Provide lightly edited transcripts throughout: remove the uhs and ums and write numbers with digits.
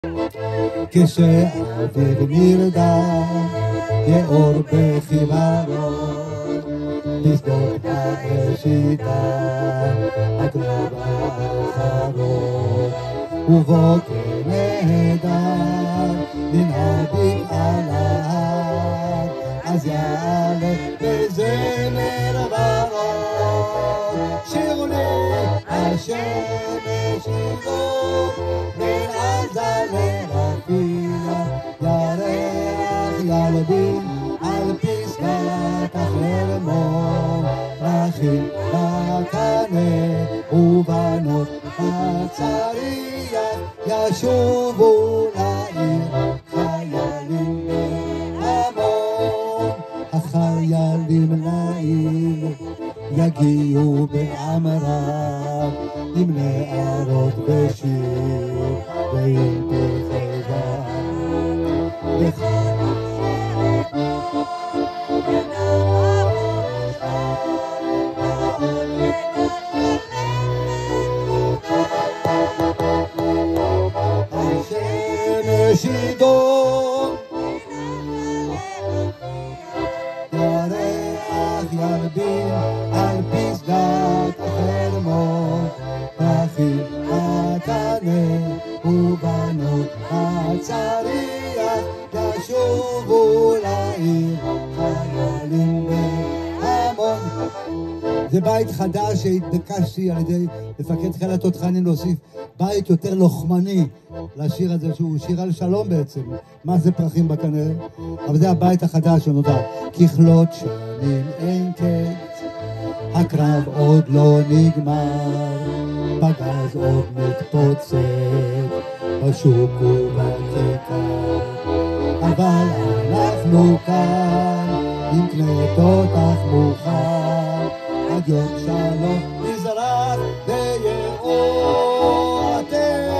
כשאוויר נרדם, כאור בחיוורון, בשדות האש איתם, הקרב האחרון, ובוקר נהדר, ננהג על ההר, אז יעלה בזמר ורוד, שירוני השמש יגור, בין עזה לרפיח, ירח ילדים על פסגת החרמון, פרחים בקנה ובנות בצריח, ישובו לעיר חיילים בהמון, החיילים לעיר יגיעו בעם רב, עם נערות בשיר ועם פרחי בר. השמש ידום, ירח ירבין על פסגת החרמון, פרחים בקנה ובנות בצריח, ישובו לעיר חיילים בהמון. זה בית חדש שהתבקשתי על ידי מפקד חיל התותחנים להוסיף בית יותר לוחמני לשיר הזה, שהוא שיר על שלום בעצם. מה זה פרחים בקנה? אבל זה הבית החדש שנותר. ככלות שנים אין קץ, הקרב עוד לא נגמר, פגז עוד מתפוצץ בשוק ובכיכר, אבל אנחנו כאן עם כלי תותח מוכן, עד יום שלום נזרח ויאור אתם.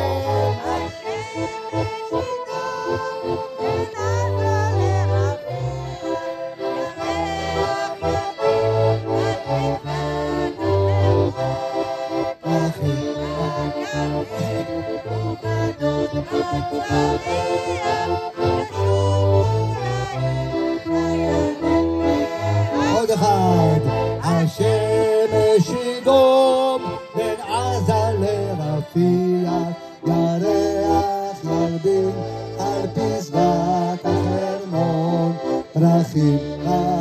עוד אחד, השמש ידום בין עזה לרפיח, ירח ירבין על פסגת החרמון, פרחים